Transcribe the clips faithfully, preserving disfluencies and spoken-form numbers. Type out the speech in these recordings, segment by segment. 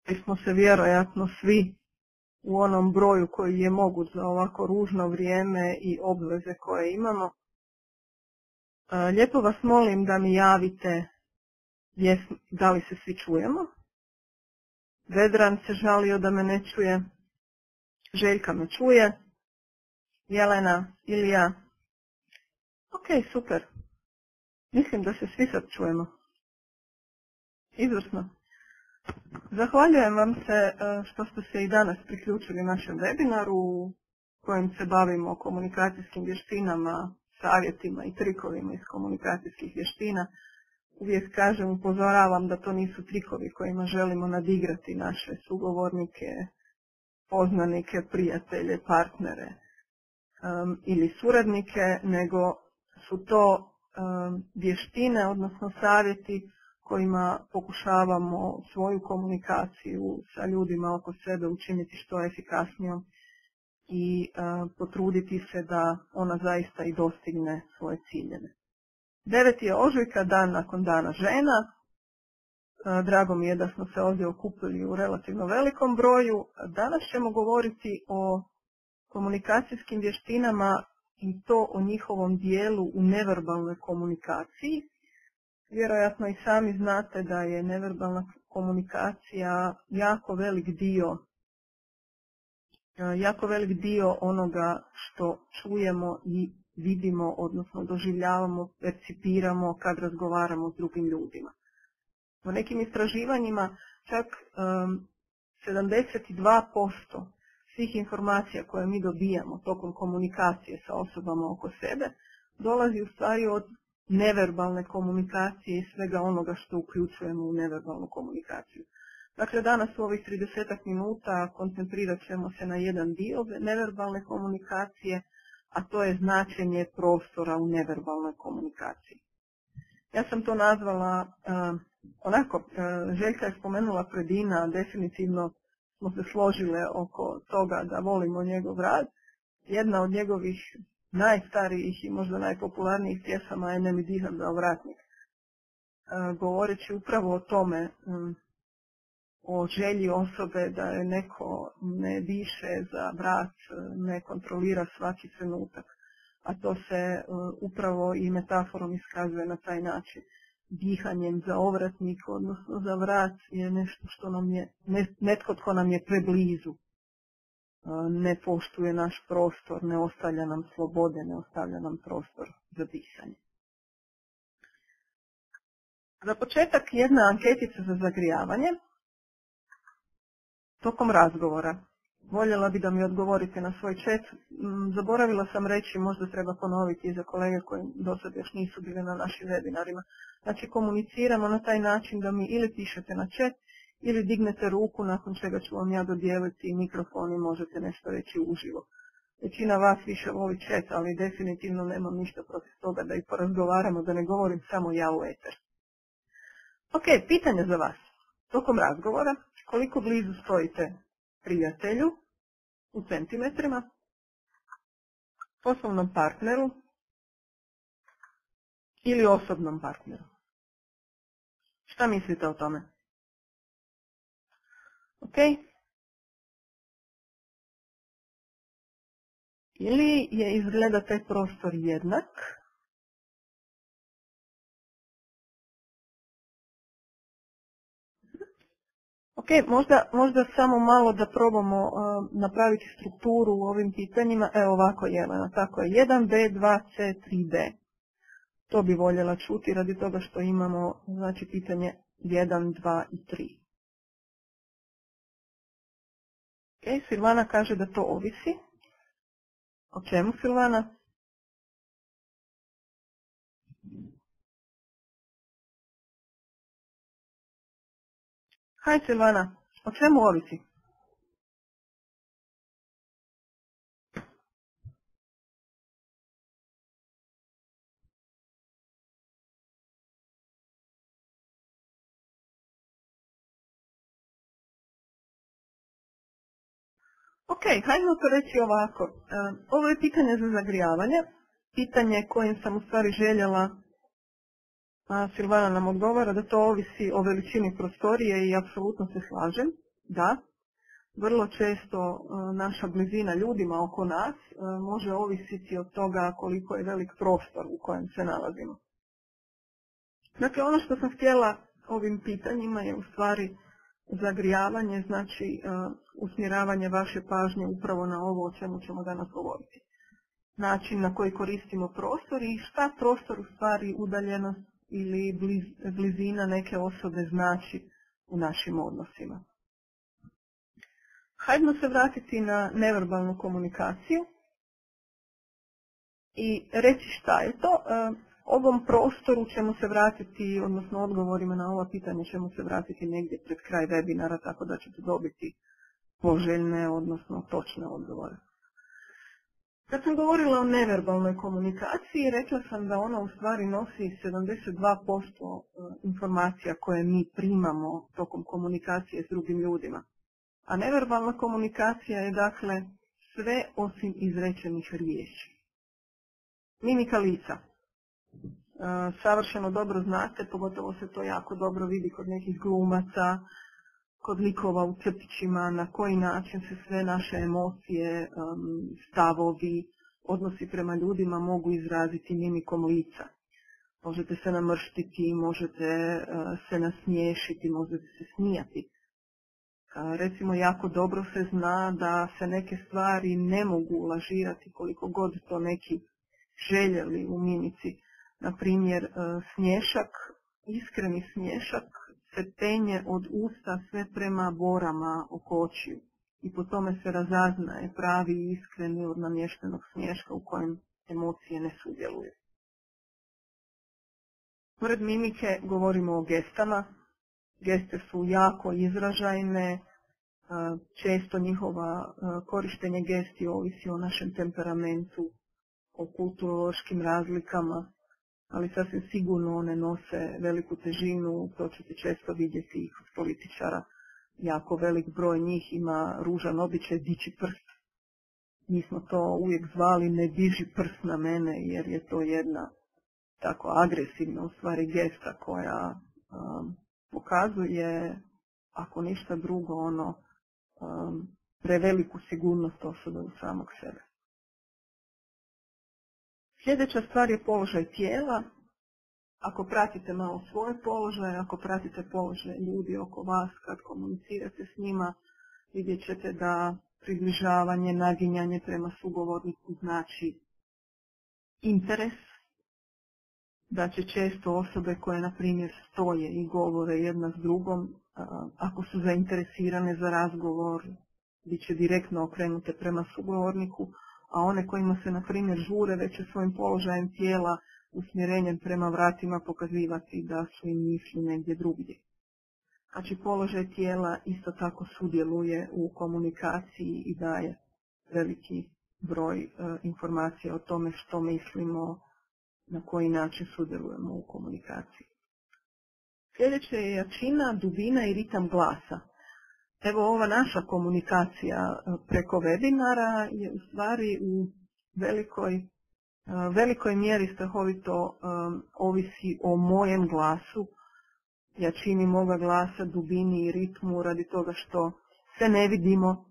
smo se vjerojatno svi u onom broju koji je moguć za ovako ružno vrijeme i obveze koje imamo. Lijepo vas molim da mi javite da li se svi čujemo. Vedran se žalio da me ne čuje. Željka me čuje. Jelena, Ilija. Ok, super. Mislim da se svi sad čujemo. Izvrsno. Zahvaljujem vam se što ste se i danas priključili našem webinaru u kojem se bavimo komunikacijskim vještinama, savjetima i trikovima iz komunikacijskih vještina. Uvijek kažem, upozoravam da to nisu trikovi kojima želimo nadigrati naše sugovornike, poznanike, prijatelje, partnere um, ili suradnike, nego su to um, vještine, odnosno savjeti kojima pokušavamo svoju komunikaciju sa ljudima oko sebe učiniti što efikasnijom i uh, potruditi se da ona zaista i dostigne svoje ciljeve. deveti je ožujka, dan nakon dana žena. Uh, drago mi je da smo se ovdje okupili u relativno velikom broju. Danas ćemo govoriti o komunikacijskim vještinama i to o njihovom dijelu u neverbalnoj komunikaciji. Vjerojatno i sami znate da je neverbalna komunikacija jako velik dio, jako velik dio onoga što čujemo i vidimo, odnosno doživljavamo, percipiramo kad razgovaramo s drugim ljudima. U nekim istraživanjima čak um, sedamdeset dva posto svih informacija koje mi dobijamo tokom komunikacije sa osobama oko sebe dolazi u stvari od neverbalne komunikacije i svega onoga što uključujemo u neverbalnu komunikaciju. Dakle, danas u ovih tridesetak minuta koncentrirat ćemo se na jedan dio neverbalne komunikacije, a to je značenje prostora u neverbalnoj komunikaciji. Ja sam to nazvala, uh, onako, uh, Željka je spomenula Predina, definitivno smo se složile oko toga da volimo njegov rad. Jedna od njegovih najstarijih i možda najpopularnijih pjesama je Ne mi dizam za vratnik. Uh, govoreći upravo o tome, um, o želji osobe da je neko ne diše za vrat, ne kontrolira svaki trenutak. A to se uh, upravo i metaforom iskazuje na taj način. Dihanjem za ovratnik, odnosno za vrat, je nešto što nam je, netko tko nam je preblizu. Uh, ne poštuje naš prostor, ne ostavlja nam slobode, ne ostavlja nam prostor za disanje. Za početak jedna anketica za zagrijavanje. Tokom razgovora, voljela bi da mi odgovorite na svoj chat. Zaboravila sam reći, možda treba ponoviti i za kolege koji do sad još nisu bili na našim webinarima. Znači, komuniciramo na taj način da mi ili pišete na chat ili dignete ruku, nakon čega ću vam ja dodijeliti mikrofon i možete nešto reći uživo. Većina vas više voli chat, ali definitivno nemam ništa protiv toga da i porazgovaramo, da ne govorim samo ja u eter. Ok, pitanje za vas. Tokom razgovora, koliko blizu stojite prijatelju u centimetrima, poslovnom partneru ili osobnom partneru? Šta mislite o tome? Ok? Ili je izgleda taj prostor jednak? Ok, možda, možda samo malo da probamo uh, napraviti strukturu u ovim pitanjima. Evo ovako, Jelena, tako je, jedan be, dva ce, tri de. To bi voljela čuti radi toga što imamo, znači, pitanje jedan, dva i tri. Ok, Silvana kaže da to ovisi. O čemu, Silvana? Haj, Silvana, o čemu ovisi? Ok, hajdemo to reći ovako. Uh, ovo je pitanje za zagrijavanje. Pitanje kojim sam u stvari željela, a Silvana nam odgovara da to ovisi o veličini prostorije i apsolutno se slažem. Da, vrlo često naša blizina ljudima oko nas može ovisiti od toga koliko je velik prostor u kojem se nalazimo. Dakle, ono što sam htjela ovim pitanjima je u stvari zagrijavanje, znači usmjeravanje vaše pažnje upravo na ovo o čemu ćemo danas govoriti. Način na koji koristimo prostor i šta prostor u stvari udaljenost ili bliz, blizina neke osobe znači u našim odnosima. Hajdemo se vratiti na neverbalnu komunikaciju i reći šta je to. Ovom prostoru ćemo se vratiti, odnosno odgovorima na ova pitanja ćemo se vratiti negdje pred kraj webinara, tako da ćete dobiti poželjne, odnosno točne odgovore. Kad sam govorila o neverbalnoj komunikaciji, rekla sam da ona u stvari nosi sedamdeset dva posto informacija koje mi primamo tokom komunikacije s drugim ljudima. A neverbalna komunikacija je dakle sve osim izrečenih riječi. Mimika lica. Savršeno dobro znate, pogotovo se to jako dobro vidi kod nekih glumaca, kod likova u crtićima, na koji način se sve naše emocije, stavovi, odnosi prema ljudima mogu izraziti mimikom lica. Možete se namrštiti, možete se nasmiješiti, možete se smijati. Recimo, jako dobro se zna da se neke stvari ne mogu lažirati koliko god to neki željeli u mimici. Na primjer, smiješak, iskreni smiješak se penje od usta sve prema borama oko očiju i po tome se razaznaje pravi i iskreni od namještenog smiješka u kojem emocije ne sudjeluju. Pored mimike govorimo o gestama. Geste su jako izražajne, često njihova korištenje gesti ovisi o našem temperamentu, o kulturološkim razlikama, ali sasvim sigurno one nose veliku težinu, to ćete često vidjeti i kod političara. Jako velik broj njih ima ružan običaj dići prst. Mi smo to uvijek zvali ne diži prst na mene, jer je to jedna tako agresivna u stvari gesta koja um, pokazuje, ako ništa drugo, ono um, preveliku sigurnost osobe u samog sebe. Sljedeća stvar je položaj tijela. Ako pratite malo svoje položaje, ako pratite položaj ljudi oko vas kad komunicirate s njima, vidjet ćete da približavanje, naginjanje prema sugovorniku znači interes, da će često osobe koje, na primjer, stoje i govore jedna s drugom, ako su zainteresirane za razgovor, bit će direktno okrenute prema sugovorniku, a one kojima se, na primjer, žure već će svojim položajem tijela usmjerenjem prema vratima pokazivati da su im misli negdje drugdje. Znači, položaj tijela isto tako sudjeluje u komunikaciji i daje veliki broj e, informacija o tome što mislimo, na koji način sudjelujemo u komunikaciji. Sljedeće je jačina, dubina i ritam glasa. Evo, ova naša komunikacija preko webinara je u stvari u velikoj, velikoj mjeri strahovito um, ovisi o mojem glasu, jačini moga glasa, dubini i ritmu, radi toga što se ne vidimo.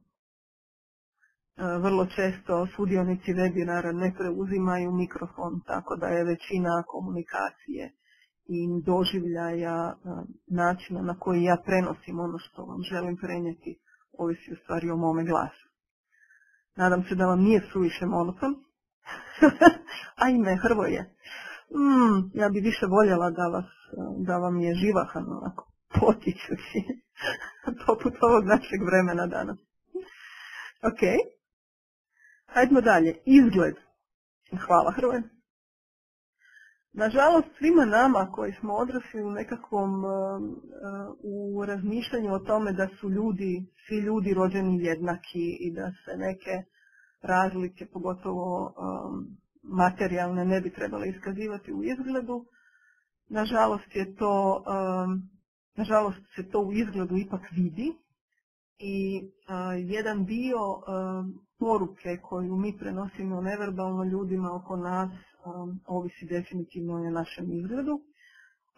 Vrlo često sudionici webinara ne preuzimaju mikrofon, tako da je većina komunikacije i doživljaja, načina na koji ja prenosim ono što vam želim prenijeti, ovisi u stvari o mome glasu. Nadam se da vam nije suviše monoton. Ajme, Hrvoje, mm, ja bi više voljela da, vas, da vam je živahan, onako, potičući, poput ovog našeg vremena danas. Ok, hajdemo dalje. Izgled. Hvala, Hrvoje. Nažalost, svima nama koji smo odrasli u nekakvom uh, uh, u razmišljanju o tome da su ljudi, svi ljudi rođeni jednaki i da se neke razlike, pogotovo um, materijalne, ne bi trebale iskazivati u izgledu, nažalost je to, um, nažalost se to u izgledu ipak vidi i uh, jedan dio um, poruke koju mi prenosimo neverbalno ljudima oko nas Um, ovisi definitivno o našem izgledu,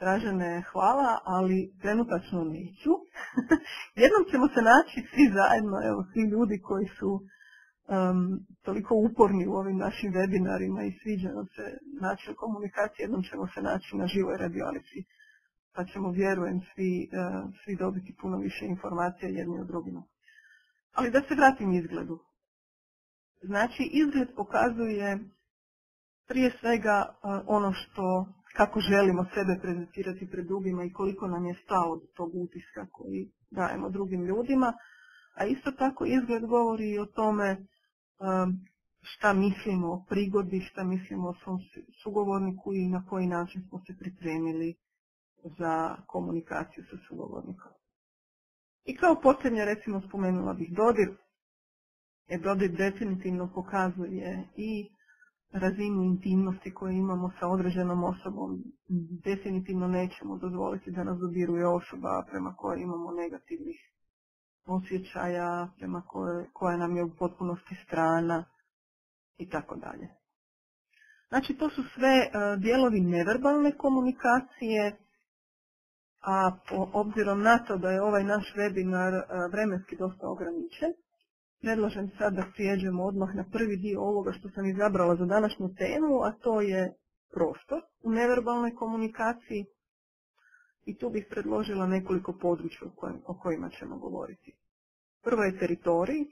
Dražene, hvala, ali trenutačno neću. Jednom ćemo se naći svi zajedno, evo, svi ljudi koji su um, toliko uporni u ovim našim webinarima i sviđa nam se način komunikacije, jednom ćemo se naći na živoj radionici, pa ćemo, vjerujem, svi, uh, svi dobiti puno više informacija jedni od drugima. Ali da se vratim izgledu. Znači, izgled pokazuje prije svega uh, ono što, kako želimo sebe prezentirati pred drugima i koliko nam je stalo do tog utiska koji dajemo drugim ljudima, a isto tako izgled govori i o tome um, šta mislimo o prigodi, šta mislimo o svom sugovorniku i na koji način smo se pripremili za komunikaciju sa sugovornikom. I kao posljednje, recimo, spomenula bih dodir, jer dodir definitivno pokazuje i razinu intimnosti koju imamo sa određenom osobom. Definitivno nećemo dozvoliti da nas dodiruje osoba prema kojoj imamo negativnih osjećaja, prema koje, koja nam je u potpunosti strana i tako dalje. Znači, to su sve uh, dijelovi neverbalne komunikacije, a po obzirom na to da je ovaj naš webinar uh, vremenski dosta ograničen, predlažem sad da prijeđemo odmah na prvi dio ovoga što sam izabrala za današnju temu, a to je prostor u neverbalnoj komunikaciji. I tu bih predložila nekoliko područja o kojima ćemo govoriti. Prvo je teritorij.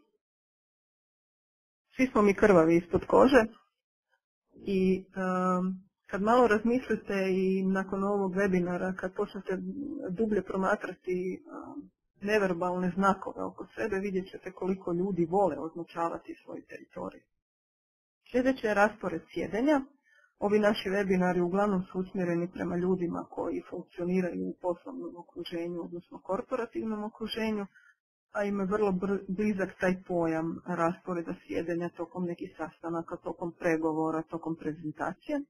Svi smo mi krvavi ispod kože i um, kad malo razmislite i nakon ovog webinara, kad počnete dublje promatrati um, neverbalne znakove oko sebe, vidjet ćete koliko ljudi vole označavati svoj teritorij. Sljedeće je raspored sjedenja. Ovi naši webinari uglavnom su usmjereni prema ljudima koji funkcioniraju u poslovnom okruženju, odnosno korporativnom okruženju, a im je vrlo blizak taj pojam rasporeda sjedenja tokom nekih sastanaka, tokom pregovora, tokom prezentacije.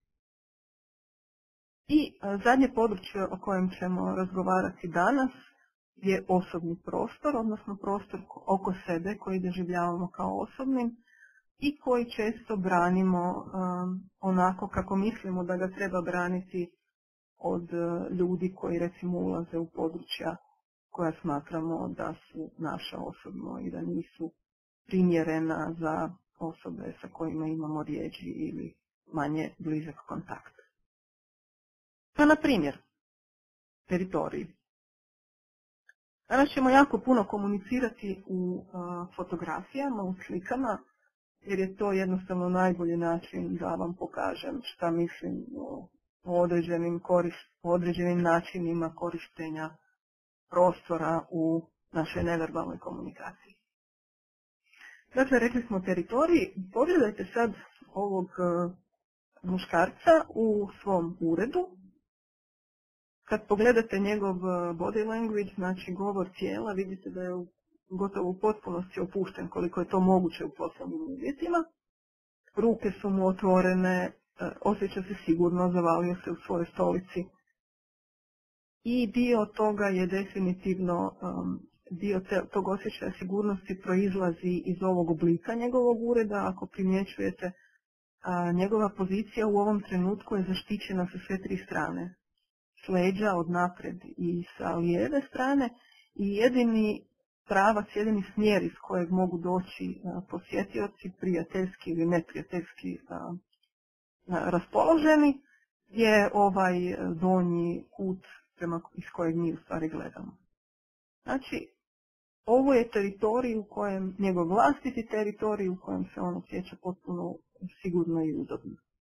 I zadnje područje o kojem ćemo razgovarati danas je osobni prostor, odnosno prostor oko sebe koji doživljavamo kao osobnim i koji često branimo um, onako kako mislimo da ga treba braniti od uh, ljudi koji recimo ulaze u područja koja smatramo da su naša osobno i da nisu primjerena za osobe sa kojima imamo rijeđi ili manje blizak kontakt. Pa na primjer, teritorij. Danas ćemo jako puno komunicirati u uh, fotografijama, u slikama, jer je to jednostavno najbolji način da vam pokažem šta mislim o, o, određenim, korist, o određenim načinima korištenja prostora u našoj neverbalnoj komunikaciji. Dakle, rekli smo teritorij. Pogledajte sad ovog uh, muškarca u svom uredu. Kad pogledate njegov body language, znači govor tijela, vidite da je gotovo u potpunosti opušten koliko je to moguće u poslovnim uvjetima. Ruke su mu otvorene, osjeća se sigurno, zavalio se u svojoj stolici. I dio toga je definitivno, um, dio te, tog osjećaja sigurnosti proizlazi iz ovog oblika njegovog ureda. Ako primjećujete, a, njegova pozicija u ovom trenutku je zaštićena sa sve tri strane. S leđa, od napred i sa lijeve strane, i jedini pravac, jedini smjer iz kojeg mogu doći a, posjetioci, prijateljski ili neprijateljski a, a, raspoloženi, je ovaj donji kut prema iz kojeg mi u stvari gledamo. Znači, ovo je teritorij u kojem, njegov vlastiti teritorij u kojem se on osjeća potpuno sigurno i udobno.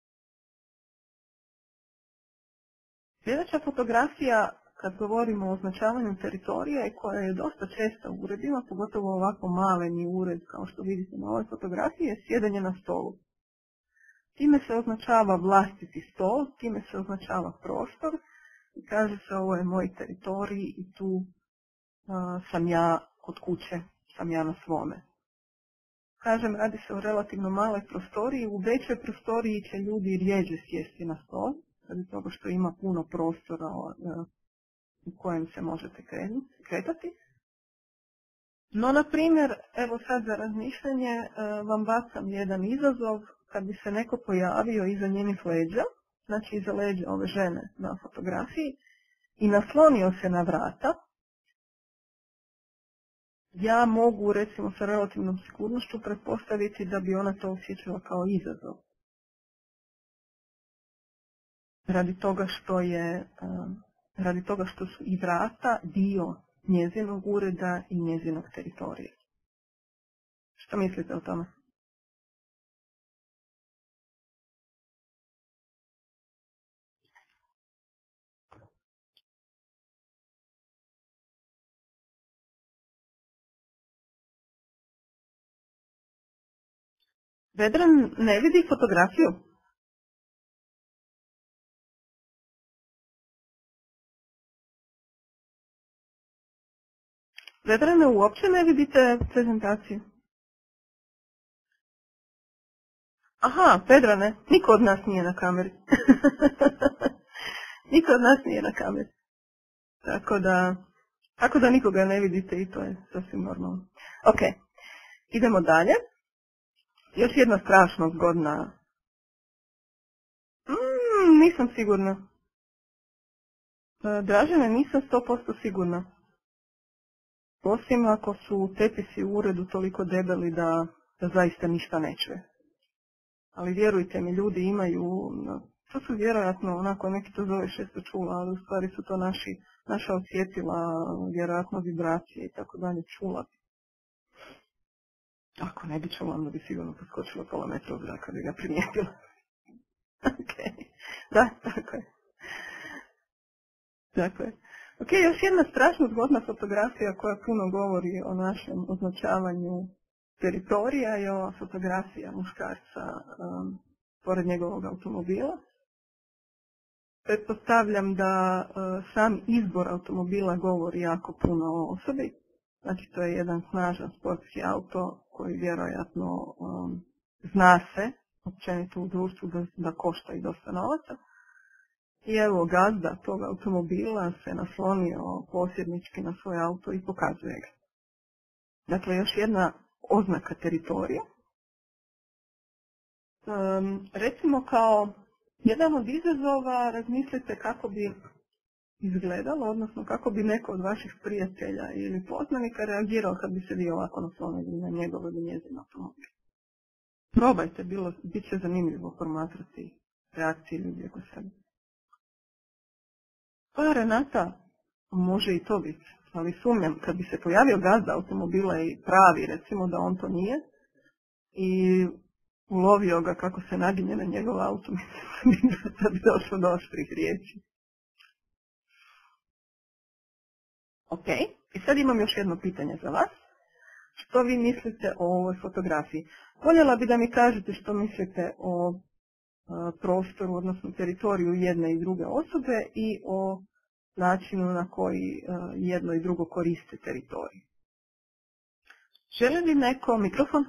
Sljedeća fotografija, kad govorimo o označavanju teritorija, i koja je dosta česta u uredima, pogotovo ovako maleni ured, kao što vidite na ovoj fotografiji, je sjedenje na stolu. Time se označava vlastiti stol, time se označava prostor i kaže se ovo je moj teritorij i tu uh, sam ja kod kuće, sam ja na svome. Kažem, radi se o relativno maloj prostoriji, u većoj prostoriji će ljudi rijeđe sjesti na stol, radi toga što ima puno prostora uh, u kojem se možete kretati. No, na primjer, evo sad za razmišljanje uh, vam bacam jedan izazov. Kad bi se neko pojavio iza njenih leđa, znači iza leđa ove žene na fotografiji, i naslonio se na vrata, ja mogu, recimo, sa relativnom sigurnošću pretpostaviti da bi ona to osjećala kao izazov. Radi toga što je, radi toga što su i vrata dio njezinog ureda i njezinog teritorija. Što mislite o tome? Vedran ne vidi fotografiju. Vedrane, uopće ne vidite prezentaciju. Aha, Vedrane, niko od nas nije na kameri. Niko od nas nije na kameri. Tako da, tako da nikoga ne vidite i to je sasvim normalno. Ok, idemo dalje. Još jedna strašno zgodna. Mm, nisam sigurna. Dražene, nisam sto posto sigurna. Osim ako su tepisi u uredu toliko debeli da, da zaista ništa ne čuje. Ali vjerujte mi, ljudi imaju, to su vjerojatno, onako neki to zove šesto čula, ali u stvari su to naši, naša osjetila, vjerojatno vibracije i tako dalje, čula. Ako ne bi čula, onda bi sigurno poskočila pola metra od zraka bi ga primijetila. Ok, da, tako je. Tako je. Ok, još jedna strašno zgodna fotografija koja puno govori o našem označavanju teritorija je ova fotografija muškarca um, pored njegovog automobila. Pretpostavljam da uh, sam izbor automobila govori jako puno o osobi. Znači, to je jedan snažan sportski auto koji vjerojatno um, zna se, općenito u društvu, da, da košta i dosta novaca. I evo, gazda tog automobila se naslonio posjednički na svoj auto i pokazuje ga. Dakle, još jedna oznaka teritorija. Um, recimo kao jedan od izazova razmislite kako bi izgledalo, odnosno kako bi neko od vaših prijatelja ili poznanika reagirao kad bi se vi ovako naslonili na njegov ili njezin automobil. Probajte, bilo, bit će zanimljivo promatrati reakcije ljudi oko sebe. Pa Renata, može i to biti, ali sumnjam, kad bi se pojavio gazda automobila i pravi, recimo da on to nije, i ulovio ga kako se naginje na njegov auto, mislim da bi došlo do oštrih riječi. Ok, i sad imam još jedno pitanje za vas. Što vi mislite o ovoj fotografiji? Voljela bi da mi kažete što mislite o a, prostoru, odnosno teritoriju jedne i druge osobe i o načinu na koji a, jedno i drugo koriste teritorij. Želi li neko mikrofon?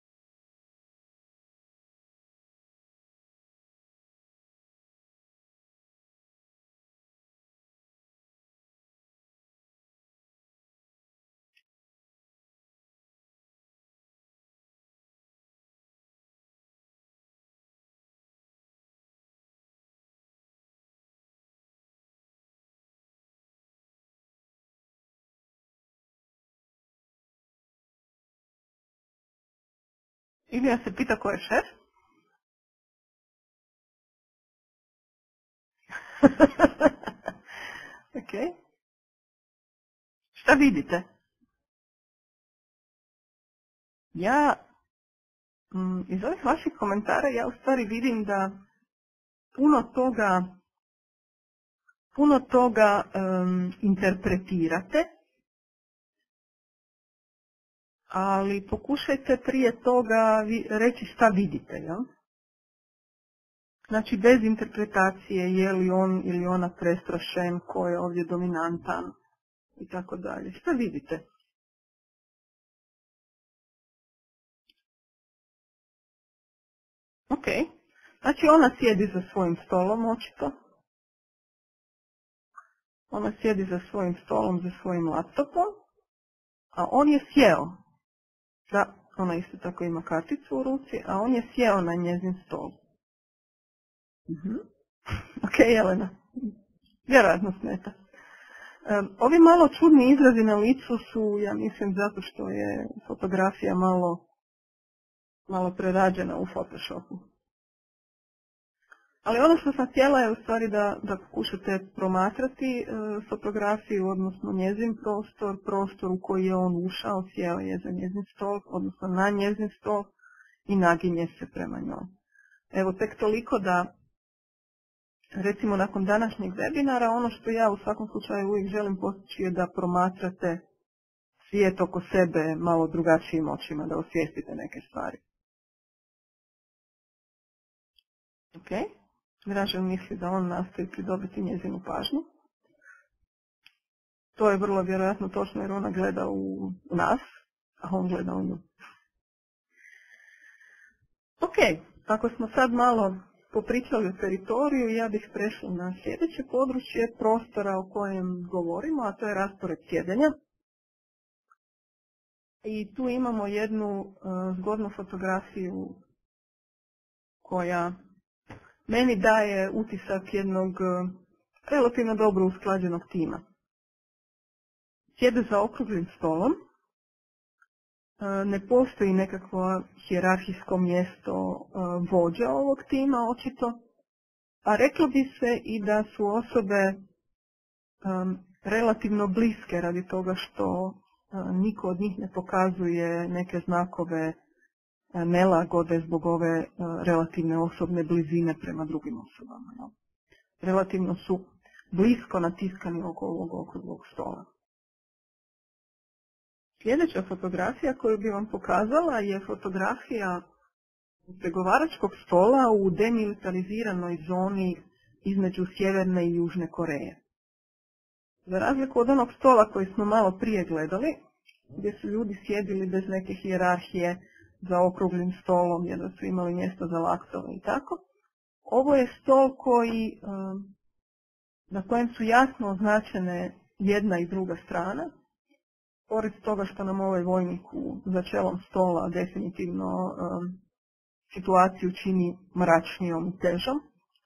Ilija se pita ko je šef? Ok. Šta vidite? Ja, m, iz ovih vaših komentara, ja u stvari vidim da puno toga, puno toga um, interpretirate, ali pokušajte prije toga vi, reći šta vidite, jel? Znači, bez interpretacije je li on ili ona prestrašen, ko je ovdje dominantan i tako dalje. Šta vidite? Ok. Znači, ona sjedi za svojim stolom, očito. Ona sjedi za svojim stolom, za svojim laptopom, a on je sjeo. Da, ona isto tako ima karticu u ruci, a on je sjeo na njezin stol. Uh-huh. Ok, Jelena. Vjerojatno smeta. Ovi malo čudni izrazi na licu su, ja mislim, zato što je fotografija malo, malo prerađena u Photoshopu. Ali ono što sam htjela je u stvari da, da pokušate promatrati e, fotografiju, odnosno njezin prostor, prostor u koji je on ušao, sjeo je za njezin stol, odnosno na njezin stol i naginje se prema njoj. Evo, tek toliko da, recimo nakon današnjeg webinara, ono što ja u svakom slučaju uvijek želim postići je da promatrate svijet oko sebe malo drugačijim očima, da osvijestite neke stvari. Ok, Dražen misli da on nastoji pridobiti njezinu pažnju. To je vrlo vjerojatno točno jer ona gleda u nas, a on gleda u nju. Ok, ako smo sad malo popričali o teritoriju, ja bih prešla na sljedeće područje prostora o kojem govorimo, a to je raspored sjedenja. I tu imamo jednu uh, zgodnu fotografiju koja meni daje utisak jednog uh, relativno dobro usklađenog tima. Sjede za okruglim stolom, uh, ne postoji nekakvo hijerarhijsko mjesto uh, vođa ovog tima, očito, a reklo bi se i da su osobe um, relativno bliske radi toga što niko od njih ne pokazuje neke znakove nelagode zbog ove relativne osobne blizine prema drugim osobama. Relativno su blisko natiskani oko ovog okruglog stola. Sljedeća fotografija koju bi vam pokazala je fotografija pregovaračkog stola u demilitariziranoj zoni između Sjeverne i Južne Koreje. Za razliku od onog stola koji smo malo prije gledali, gdje su ljudi sjedili bez neke hijerarhije za okruglim stolom, jer da su imali mjesto za laktove i tako, ovo je stol koji, na kojem su jasno označene jedna i druga strana. Pored toga što nam ovaj vojnik za čelom stola definitivno situaciju čini mračnijom i težom.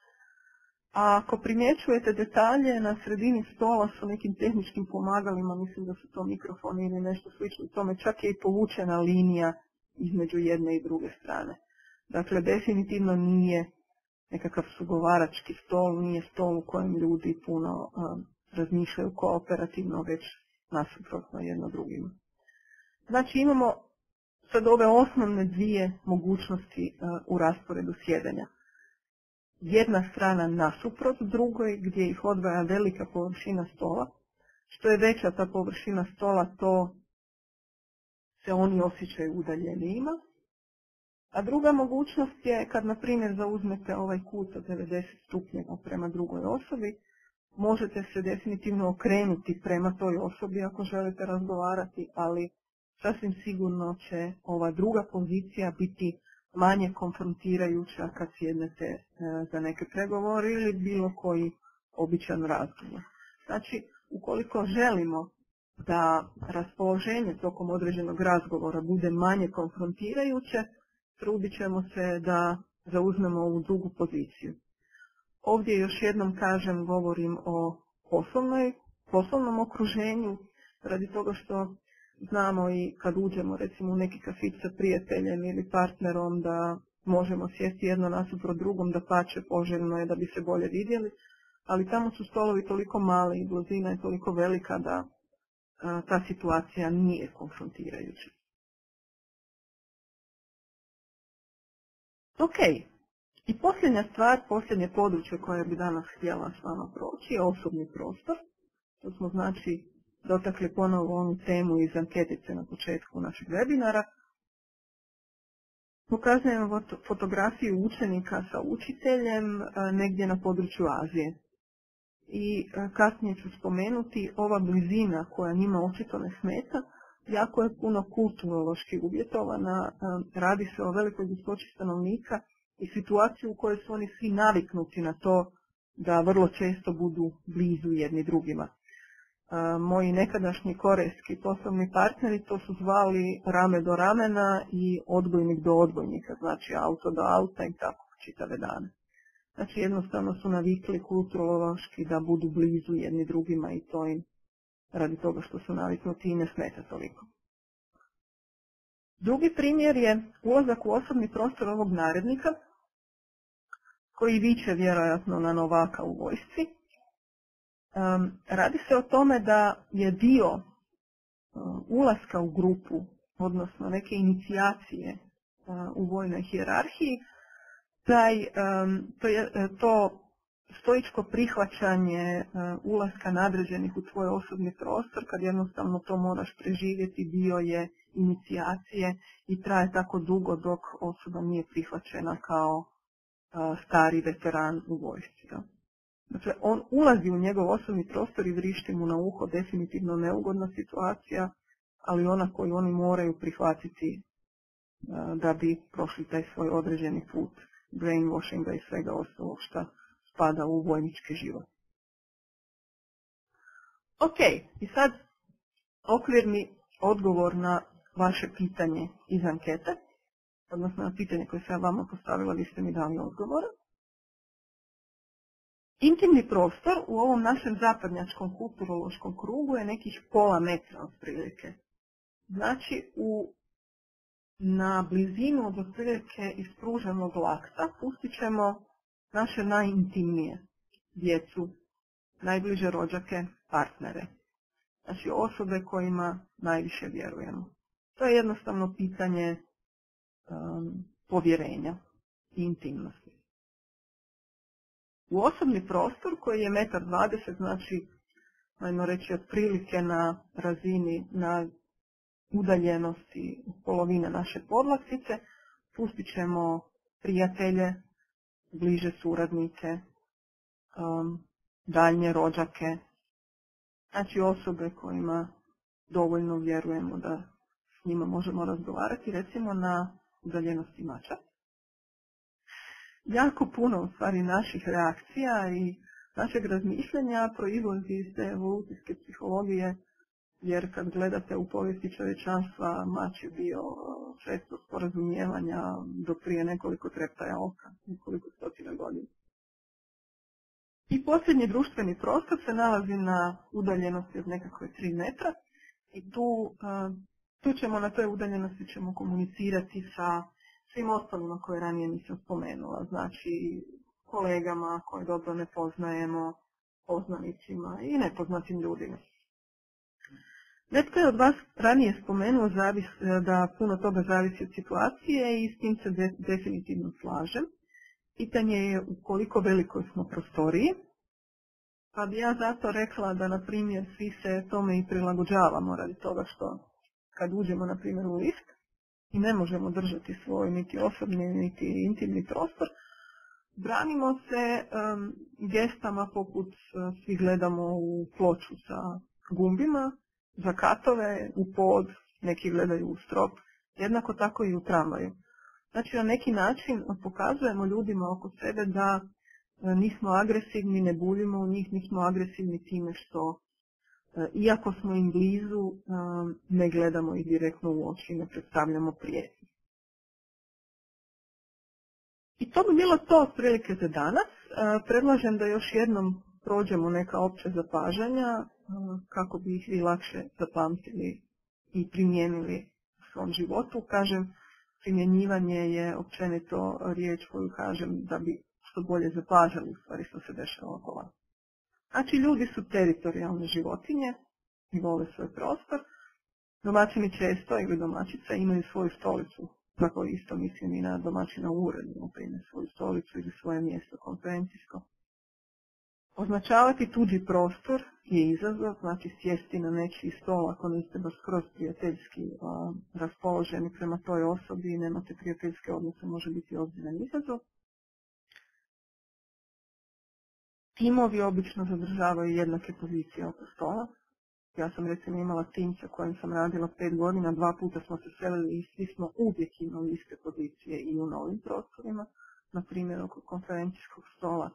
A ako primjećujete detalje, na sredini stola su nekim tehničkim pomagalima, mislim da su to mikrofoni ili nešto slično tome, čak je i povučena linija između jedne i druge strane. Dakle, definitivno nije nekakav sugovarački stol, nije stol u kojem ljudi puno um, razmišljaju kooperativno, već nasuprotno jedno drugima. Znači imamo sad ove osnovne dvije mogućnosti uh, u rasporedu sjedenja. Jedna strana nasuprot drugoj gdje ih odvaja velika površina stola. Što je veća ta površina stola, to se oni osjećaju udaljenijima. A druga mogućnost je kad, na primjer, zauzmete ovaj kut od devedeset stupnjeva prema drugoj osobi, možete se definitivno okrenuti prema toj osobi ako želite razgovarati, ali sasvim sigurno će ova druga pozicija biti manje konfrontirajuća kad sjednete e, za neke pregovore ili bilo koji običan razgovor. Znači, ukoliko želimo da raspoloženje tokom određenog razgovora bude manje konfrontirajuće, trudit ćemo se da zauzmemo ovu drugu poziciju. Ovdje još jednom kažem, govorim o poslovnoj, poslovnom okruženju, radi toga što znamo i kad uđemo recimo u neki kafić sa prijateljem ili partnerom da možemo sjesti jedno nasuprot drugom, da pače poželjno je da bi se bolje vidjeli, ali tamo su stolovi toliko mali i blizina je toliko velika da a, ta situacija nije konfrontirajuća. Ok, i posljednja stvar, posljednje područje koje bi danas htjela s vama proći je osobni prostor. To smo znači dotakli ponovo onu temu iz anketice na početku našeg webinara. Pokazujem fotografiju učenika sa učiteljem negdje na području Azije. I kasnije ću spomenuti, ova blizina koja njima očito ne smeta, jako je puno kulturološki uvjetovana, radi se o velikoj gustoći stanovnika i situaciju u kojoj su oni svi naviknuti na to da vrlo često budu blizu jedni drugima. Moji nekadašnji korejski poslovni partneri to su zvali rame do ramena i odbojnik do odbojnika, znači auto do auta i tako čitave dane. Znači jednostavno su navikli kulturološki da budu blizu jedni drugima i to im radi toga što su naviknuti i ne smeta toliko. Drugi primjer je ulazak u osobni prostor ovog narednika, koji viče vjerojatno na novaka u vojsci. Um, radi se o tome da je dio um, ulaska u grupu, odnosno neke inicijacije uh, u vojnoj hijerarhiji, taj, um, to, je, to stoičko prihvaćanje uh, ulaska nadređenih u tvoj osobni prostor, kad jednostavno to moraš preživjeti, dio je inicijacije i traje tako dugo dok osoba nije prihvaćena kao uh, stari veteran u vojsci. Ja. Dakle, on ulazi u njegov osobni prostor i vrišti mu na uho, definitivno neugodna situacija, ali ona koju oni moraju prihvatiti uh, da bi prošli taj svoj određeni put brainwashinga i svega ostalog što spada u vojnički život. Ok, i sad okvirni odgovor na vaše pitanje iz ankete, odnosno na pitanje koje sam vama postavila, vi ste mi dali odgovor. Intimni prostor u ovom našem zapadnjačkom kulturološkom krugu je nekih pola metra otprilike. Znači, u, na blizinu od otprilike ispruženog lakta pustit ćemo naše najintimnije, djecu, najbliže rođake, partnere. Znači osobe kojima najviše vjerujemo. To je jednostavno pitanje um, povjerenja i intimnosti. U osobni prostor koji je jedan dvadeset metar, znači, ajmo reći, otprilike na razini, na udaljenosti polovine naše podlaktice, pustit ćemo prijatelje, bliže suradnike, um, daljnje rođake, znači osobe kojima dovoljno vjerujemo da s njima možemo razgovarati, recimo na udaljenosti mača. Jako puno u stvari naših reakcija i našeg razmišljanja proizlazi iz te evolucijske psihologije, jer kad gledate u povijesti čovječanstva, mač je bio sredstvo sporazumijevanja do prije nekoliko treptaja oka, nekoliko stotina godina. I posljednji društveni prostor se nalazi na udaljenosti od nekakve tri metra i tu, tu ćemo na toj udaljenosti ćemo komunicirati sa svim ostalima koje ranije nisam spomenula, znači kolegama koje dobro ne poznajemo, poznanicima i nepoznatim ljudima. Netko je od vas ranije spomenuo zavis, da puno toga zavisi od situacije i s tim se de, definitivno slažem. Pitanje je u koliko velikoj smo prostoriji, pa bi ja zato rekla da, na primjer, svi se tome i prilagođavamo radi toga što kad uđemo, na primjer, u lift i ne možemo držati svoj niti osobni, niti intimni prostor, branimo se um, gestama poput uh, svi gledamo u ploču sa gumbima, za katove, u pod, neki gledaju u strop, jednako tako i u tramvaju. Znači, na neki način pokazujemo ljudima oko sebe da nismo agresivni, ne buljimo u njih, nismo agresivni time što, iako smo im blizu, ne gledamo ih direktno u oči, ne predstavljamo prijetnju. I to bi bilo to otprilike za danas. Predlažem da još jednom prođemo neka opća zapažanja kako bi ih vi lakše zapamtili i primijenili u svom životu. Kažem, primjenjivanje je općenito riječ koju kažem da bi što bolje zapažali u stvari što se dešava oko vas. Znači, ljudi su teritorijalne životinje i vole svoj prostor. Domaćini često ili domaćica imaju svoju stolicu. Tako isto mislim i na domaćina u uredu, na svoju stolicu ili svoje mjesto konferencijsko. Označavati tuđi prostor je izazov, znači sjesti na nečiji stol ako niste baš skroz prijateljski a, raspoloženi prema toj osobi i nemate prijateljske odnose, može biti ozbiljan izazov. Timovi obično zadržavaju jednake pozicije oko stola. Ja sam recimo imala tim sa kojim sam radila pet godina, dva puta smo se selili i svi smo uvijek imali iste pozicije i u novim prostorima, na primjer oko konferencijskog stola.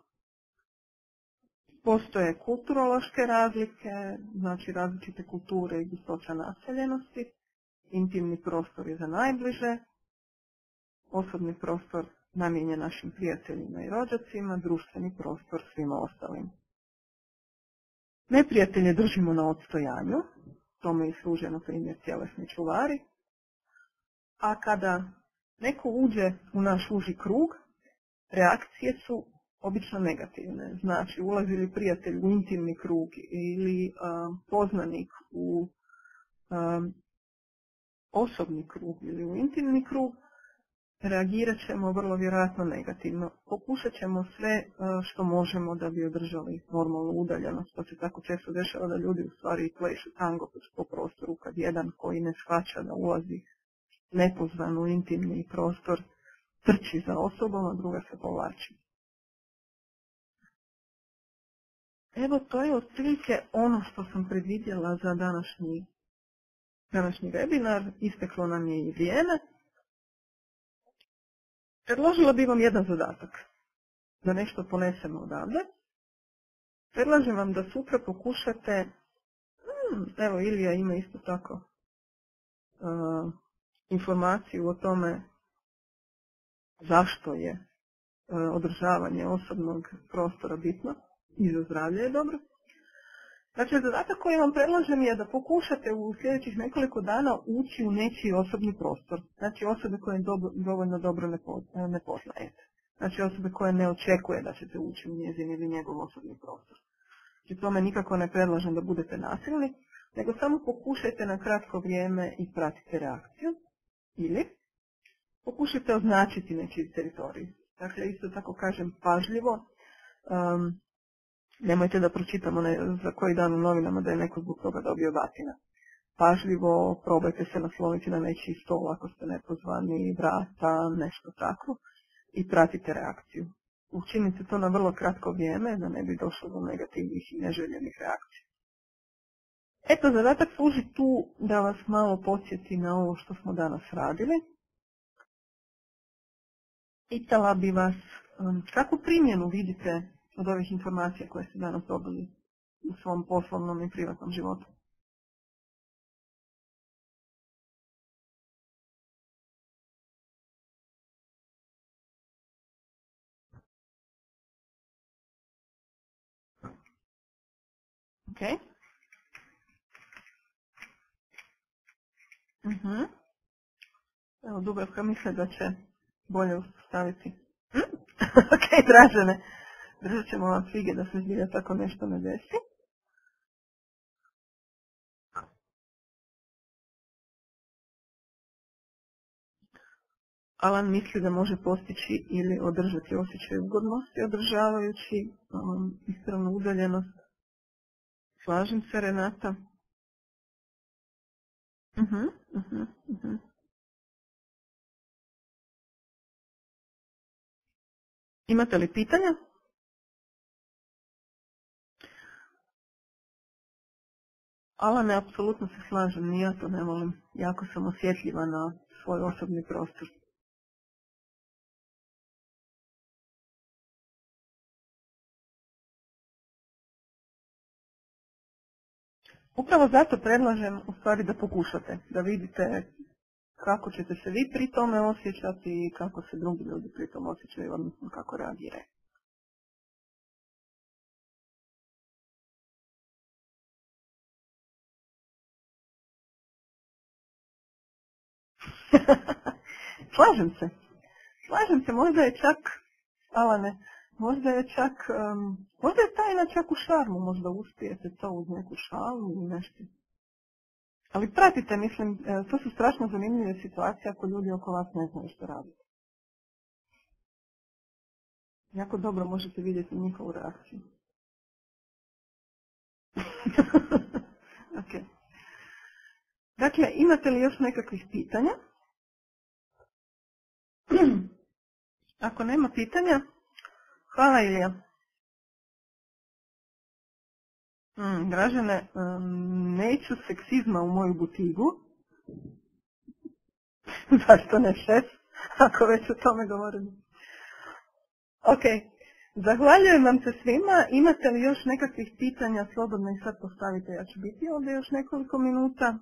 Postoje kulturološke razlike, znači različite kulture i gustoća naseljenosti. Intimni prostor je za najbliže, osobni prostor namijenjen našim prijateljima i rođacima, društveni prostor svima ostalim. Neprijatelje držimo na odstojanju, tome i služe, na primjer, tjelesni čuvari. A kada neko uđe u naš uži krug, reakcije su obično negativne. Znači, ulazi li prijatelj u intimni krug ili uh, poznanik u um, osobni krug ili u intimni krug, reagirat ćemo vrlo vjerojatno negativno. Pokušat ćemo sve uh, što možemo da bi održali normalnu udaljenost. To se tako često dešava da ljudi u stvari plešu tango po prostoru kad jedan koji ne shvaća da ulazi nepozvan u intimni prostor trči za osobom, a druga se povlači. Evo, to je otprilike ono što sam predvidjela za današnji, današnji webinar. Isteklo nam je i vrijeme. Predložila bih vam jedan zadatak, da nešto ponesemo odavde. Predlažem vam da sutra pokušate, hmm, evo Ilija ima isto tako uh, informaciju o tome zašto je uh, održavanje osobnog prostora bitno i za zdravlje je dobro. Znači, zadatak koji vam predlažem je da pokušate u sljedećih nekoliko dana ući u nečiji osobni prostor. Znači, osobe koje dobro, dovoljno dobro ne, po, ne poznajete. Znači, osobe koje ne očekuje da ćete ući u njezin ili njegov osobni prostor. Znači, tome nikako ne predlažem da budete nasilni, nego samo pokušajte na kratko vrijeme i pratite reakciju. Ili pokušajte označiti nečiji teritorij. Dakle, isto tako kažem pažljivo. Um, Nemojte da pročitamo ne, za koji dan u novinama da je neko zbog toga dobio batina. Pažljivo probajte se nasloniti na nečiji stol ako ste nepozvani, vrata, nešto tako i pratite reakciju. Učinite to na vrlo kratko vrijeme da ne bi došlo do negativnih i neželjenih reakcija. Eto, zadatak služi tu da vas malo podsjeti na ovo što smo danas radili. Pitala bi vas um, kakvu primjenu vidite od ovih informacija koje ste danas dobili u svom poslovnom i privatnom životu. Ok. Uh-huh. Evo, Dubravka misle da će bolje uspostaviti. Hm? Ok, Dražene. Držat ćemo vam fige da se zbilja tako nešto ne desi. Alan misli da može postići ili održati osjećaj ugodnosti, održavajući um, ispravnu udaljenost. Slažem se, Renata. Uh-huh, uh-huh, uh-huh. Imate li pitanja? Alane, apsolutno se slažem, ni ja to ne volim. Jako sam osjetljiva na svoj osobni prostor. Upravo zato predlažem u stvari da pokušate, da vidite kako ćete se vi pri tome osjećati i kako se drugi ljudi pri tome osjećaju, odnosno kako reagiraju. Slažem se. Slažem se, možda je čak, Alane, možda je čak, um, možda je tajna čak u šarmu, možda uspijete to uz neku šalu ili nešto. Ali pratite, mislim, to su strašno zanimljive situacije ako ljudi oko vas ne znaju što radite. Jako dobro možete vidjeti njihovu reakciju. Ok. Dakle, imate li još nekakvih pitanja? Ako nema pitanja, hvala Ilija. Mm, Dražene, um, neću seksizma u moju butigu. Zašto ne šef, ako već o tome govorimo. Ok, zahvaljujem vam se svima. Imate li još nekakvih pitanja, slobodno ih sad postavite. Ja ću biti ovdje još nekoliko minuta.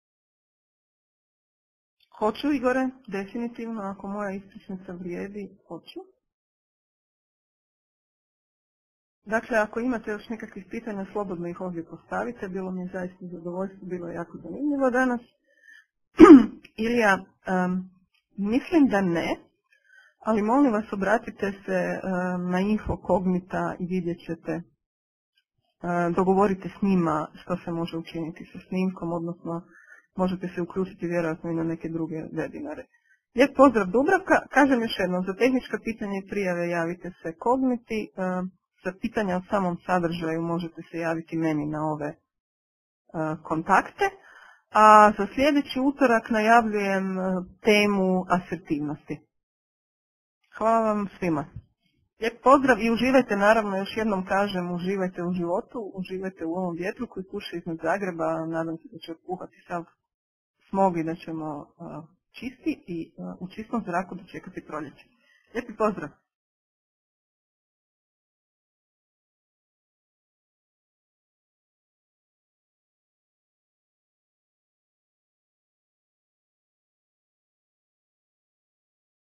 Hoću, Igore, definitivno, ako moja ispričnica vrijedi, hoću. Dakle, ako imate još nekakvih pitanja, slobodno ih ovdje postavite. Bilo mi je zaista zadovoljstvo, bilo je jako zanimljivo danas. Ilija, um, mislim da ne, ali molim vas obratite se um, na Info Kognita i vidjet ćete, um, dogovorite s njima što se može učiniti sa snimkom, odnosno možete se uključiti vjerojatno i na neke druge webinare. Lijep pozdrav Dubravka, kažem još jednom, za tehnička pitanja i prijave javite se Kogniti, um, za pitanja o samom sadržaju možete se javiti meni na ove uh, kontakte. A za sljedeći utorak najavljujem temu asertivnosti. Hvala vam svima. Lijep pozdrav i uživajte, naravno, još jednom kažem, uživajte u životu, uživajte u ovom vjetru koji puše iznad Zagreba. Nadam se da će otpuhati sav smog i da ćemo uh, čisti i uh, u čistom zraku dočekati proljeće. Lijepi pozdrav.